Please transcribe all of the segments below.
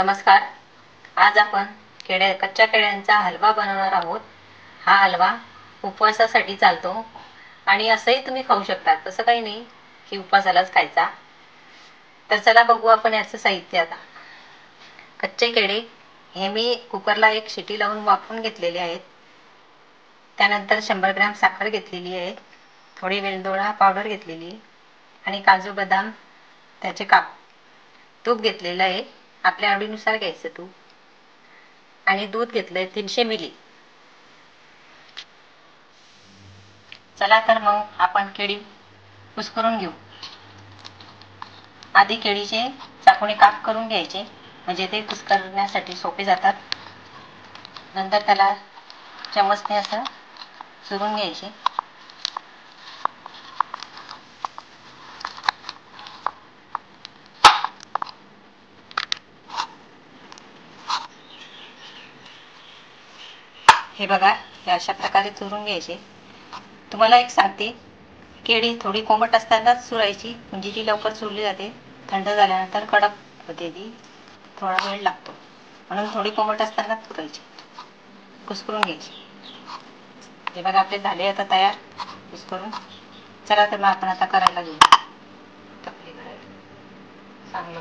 नमस्कार. आज आपण कच्च्या केळ्यांचा हलवा बनवणार आहोत. हा हलवा उपवासासाठी चालतो आणि असंही तुम्ही खाऊ शकता. तसं काही नाही की उपवासालाच खायचा. तर चला बघू आपण याचं साहित्य. आता कच्चे केळे हे मी कुकरला एक शिटी लावून वाफवून घेतलेले आहेत. त्यानंतर 100 ग्रॅम साखर घेतलेली आहे, थोडी वेलदोडा पावडर घेतलेली आणि काजू बदाम त्याचे काप. तूप घेतलेलं आहे, आपल्या आवडीनुसार घ्यायचं तूप. आणि दूध घेतलंय 300 मिली. चला तर मग आपण केळी कुस्करून घेऊ. आधी केळीचे चाकूने काप करून घ्यायचे, म्हणजे ते कुस्करण्यासाठी सोपे जातात. नंतर त्याला चमचने असं चुरून घ्यायचे. हे बघा, हे अशा प्रकारे चुरून घ्यायचे. तुम्हाला एक सांगते, केळी थोडी कोमट असतानाच चुरायची, म्हणजे ती लवकर चुरली जाते. थंड झाल्यानंतर कडक होते, ती थोडा वेळ लागतो. म्हणून थोडी कोमट असतानाच चुरायची, कुस्करून घ्यायची. हे बघा, आपले झाले आता तयार कुस्करून. चला तर मग आपण आता करायला घेऊ. चांगलं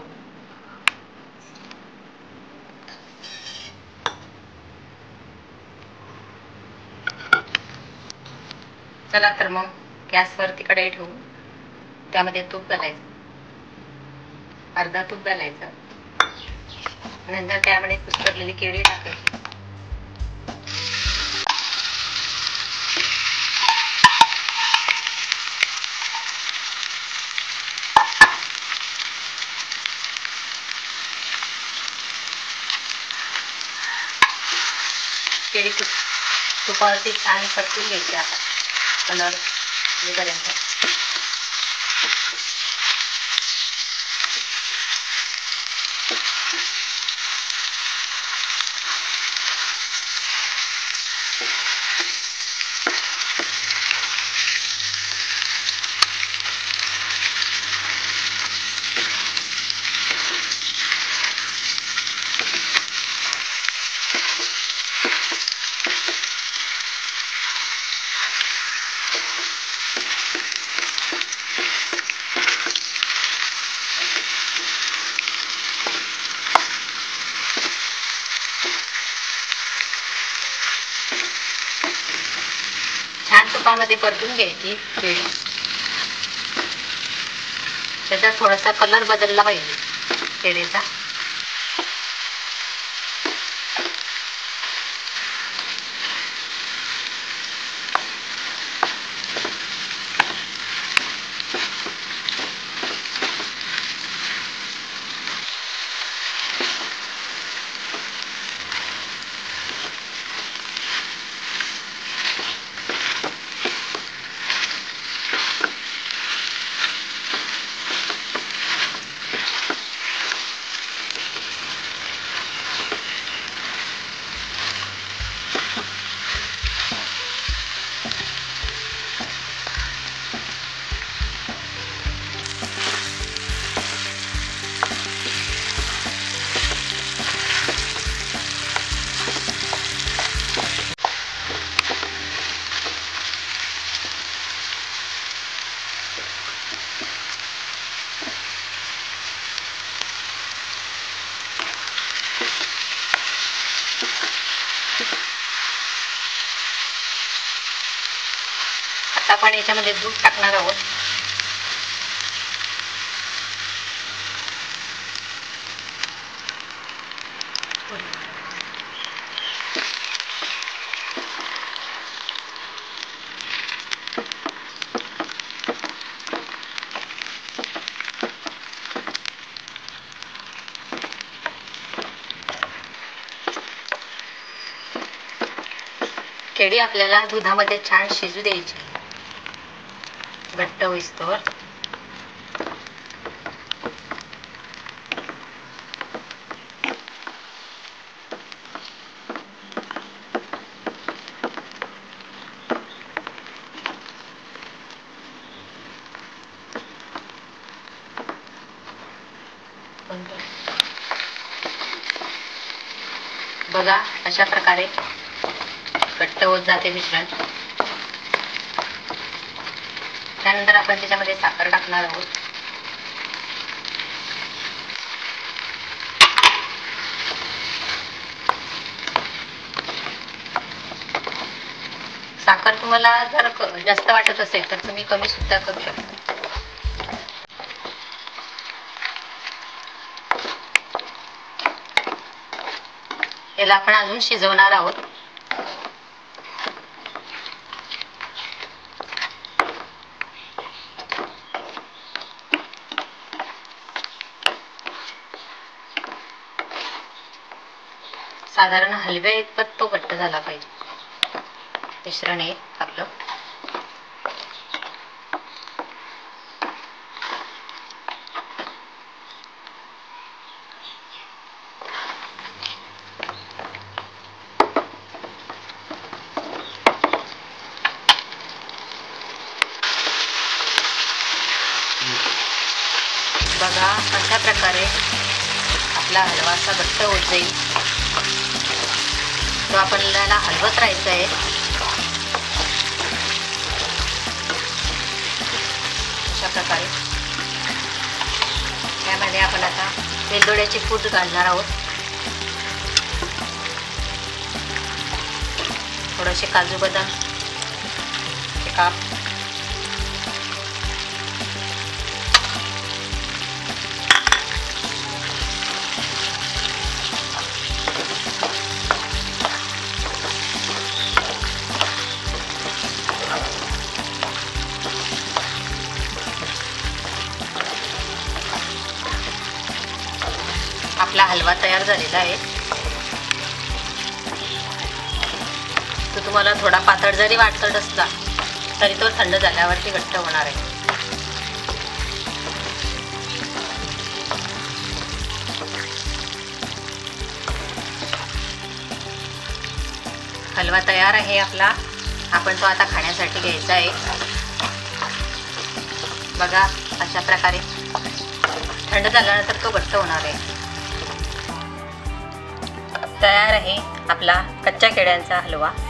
चला तर मग गॅसवरती कढई ठेवून त्यामध्ये तूप घालायचं, अर्धा तूप घालायचं. नंतर त्यामध्ये कुस्करलेली केळी टाकायची. केळी तुपावरती छान परतून घ्यायची आपण, कलर येईपर्यंत. छान तुपामध्ये परतून घ्यायची केळी. त्याचा थोडासा कलर बदलला पाहिजे केळीचा. आता आपण याच्यामध्ये दूध टाकणार आहोत. केळी आपल्याला दुधामध्ये छान शिजू द्यायची, घट्ट होईस्तोवर. बघा अशा प्रकारे घट्ट होत जाते मिश्रण. त्यानंतर आपण त्याच्यामध्ये साखर टाकणार आहोत. साखर तुम्हाला जर जास्त वाटत असेल तर तुम्ही कमी सुद्धा करू शकता. याला आपण अजून शिजवणार आहोत. साधारण हलव्या इतपत तो घट्ट झाला पाहिजे मिश्रण हे आपलं. बघा अशा प्रकारे आपला हलवा असा घट्ट होत जाईल. तो आपल्याला हलवत राहायचं आहे. अशा प्रकारे त्यामध्ये आपण आता वेलदोड्याची पूड घालणार आहोत. थोडेसे काजू बदाम चे काप, आपला हलवा तयार झालेला आहे. तो तुम्हाला थोडा पातळ जरी वाटत असला तरी तो थंड झाल्यावरती घट्ट होणार आहे. हलवा तयार आहे आपला. आपण तो आता खाण्यासाठी घ्यायचा आहे. बघा अशा प्रकारे थंड झाल्यानंतर तो घट्ट होणार आहे. तयार आहे आपला कच्च्या केळ्यांचा हलवा.